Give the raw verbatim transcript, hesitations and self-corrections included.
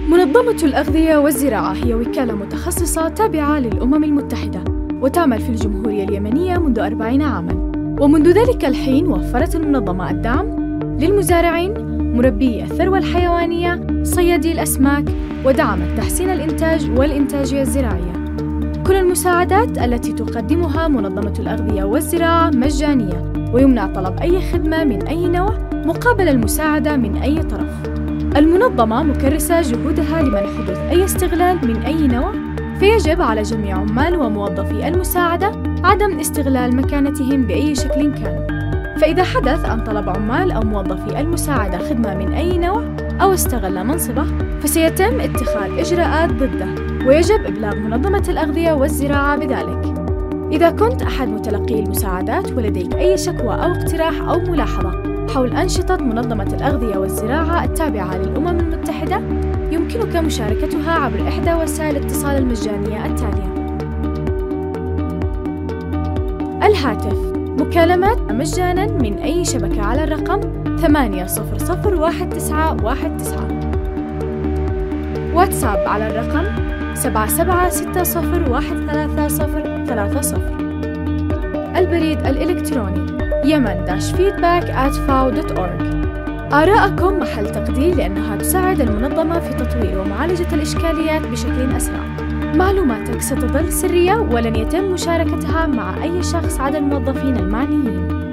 منظمة الأغذية والزراعة هي وكالة متخصصة تابعة للأمم المتحدة، وتعمل في الجمهورية اليمنية منذ أربعين عاماً. ومنذ ذلك الحين وفرت المنظمة الدعم للمزارعين، مربي الثروة الحيوانية، صيادي الأسماك، ودعمت تحسين الإنتاج والإنتاجية الزراعية. كل المساعدات التي تقدمها منظمة الأغذية والزراعة مجانية، ويمنع طلب أي خدمة من أي نوع مقابل المساعدة من أي طرف. المنظمة مكرسة جهودها لمنع حدوث أي استغلال من أي نوع، فيجب على جميع عمال وموظفي المساعدة عدم استغلال مكانتهم بأي شكل كان. فإذا حدث أن طلب عمال أو موظفي المساعدة خدمة من أي نوع أو استغل منصبه، فسيتم اتخاذ إجراءات ضده، ويجب إبلاغ منظمة الأغذية والزراعة بذلك. إذا كنت أحد متلقي المساعدات ولديك أي شكوى أو اقتراح أو ملاحظة حول أنشطة منظمة الأغذية والزراعة التابعة للأمم المتحدة، يمكنك مشاركتها عبر إحدى وسائل الاتصال المجانية التالية: الهاتف، مكالمات مجاناً من أي شبكة على الرقم ثمانية صفر صفر واحد تسعة واحد تسعة. واتساب على الرقم سبعة سبعة ستة صفر واحد ثلاثة صفر ثلاثة صفر. البريد الإلكتروني يمن داش فيدباك آت فاو دوت أورج. آراءكم محل تقدير لأنها تساعد المنظمة في تطوير ومعالجة الإشكاليات بشكل أسرع. معلوماتك ستظل سرية ولن يتم مشاركتها مع أي شخص عدا الموظفين المعنيين.